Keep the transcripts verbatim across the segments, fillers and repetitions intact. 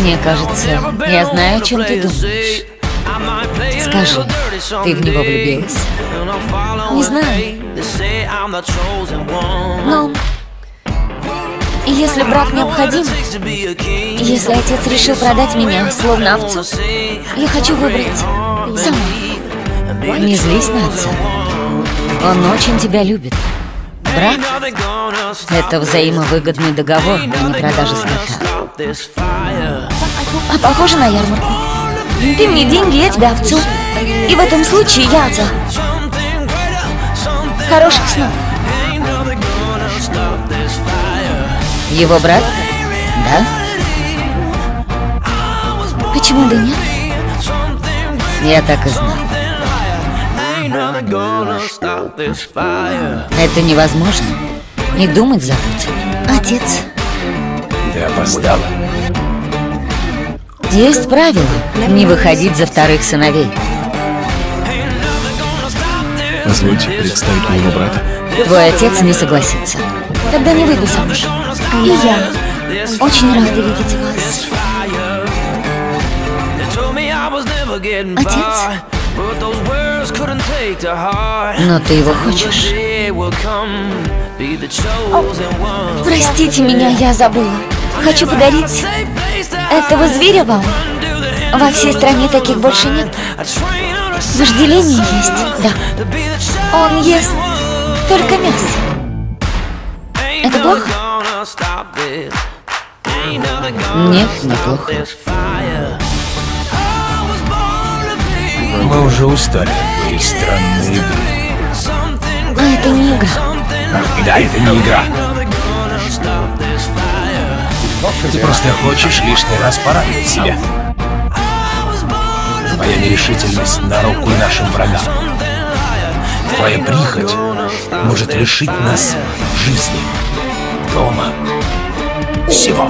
Мне кажется, я знаю, о чем ты думаешь. Скажи, ты в него влюбилась? Не знаю. Но если брак необходим, если отец решил продать меня, словно овцу, я хочу выбрать сама. Не злись на отца. Он очень тебя любит. Брак – это взаимовыгодный договор, а не продажа скота. А похоже на ярмарку. Ты мне деньги, я тебя овцу. И в этом случае я отца. Хороших снов. Его брат? Да? Почему бы нет? Я так и знал. Это невозможно. Не думать забудь. Отец. Ты опоздала. Есть правило не выходить за вторых сыновей. Позвольте представить моего брата. Твой отец не согласится. Тогда не выйду замуж. И я очень рада видеть вас. Отец? Но ты его хочешь? О, простите меня, я забыла. Хочу подарить этого зверя вам. Во всей стране таких больше нет. Вожделение есть, да. Он ест только мясо. Это плохо? Нет, неплохо. Мы уже устали от твоей странной игры. А это не игра. Да, это не игра. Ты просто хочешь лишний раз порадовать себя. Твоя нерешительность на руку нашим врагам. Твоя прихоть может лишить нас жизни, дома, всего.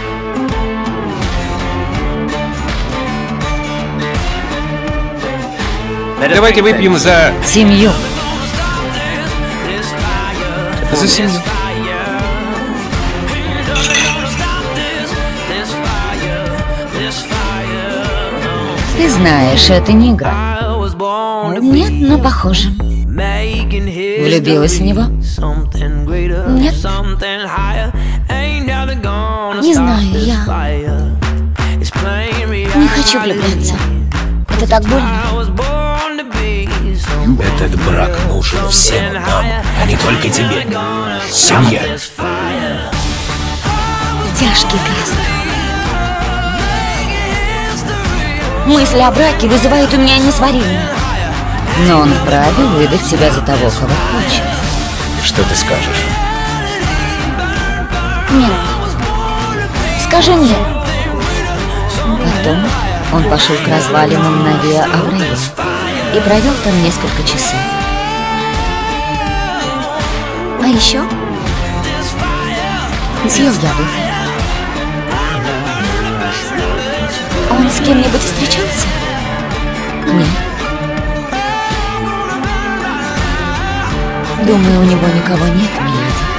Давайте выпьем за... семью. За семью. Ты знаешь, это не игра. Нет, но похоже. Влюбилась в него? Нет. Не знаю, я не хочу влюбляться. Это так больно. Этот брак нужен всем нам, а не только тебе. Семья. Тяжкий крест. Мысль о браке вызывает у меня несварение. Но он вправе выдать тебя за того, кого хочет. Что ты скажешь? Нет. Скажи нет. Потом он пошел к развалинам на Виа Аврелия и провел там несколько часов. А еще съел яблоко. Он с кем-нибудь встречался? Нет. Думаю, у него никого нет, миледи.